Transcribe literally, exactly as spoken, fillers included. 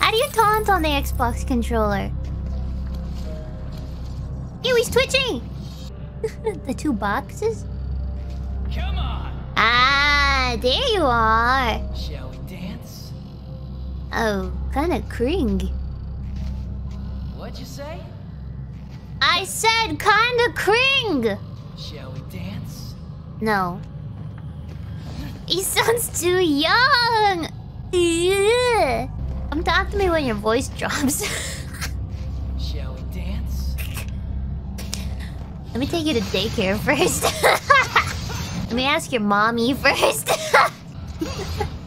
How do you taunt on the Xbox controller? Ew, he's twitching! The two boxes? Come on! Ah, there you are! Shall we dance? Oh, kinda cring. What'd you say? I said kinda cring! Shall we dance? No. He sounds too young! Ugh. Come talk to me when your voice drops. Shall we dance? Let me take you to daycare first. Let me ask your mommy first.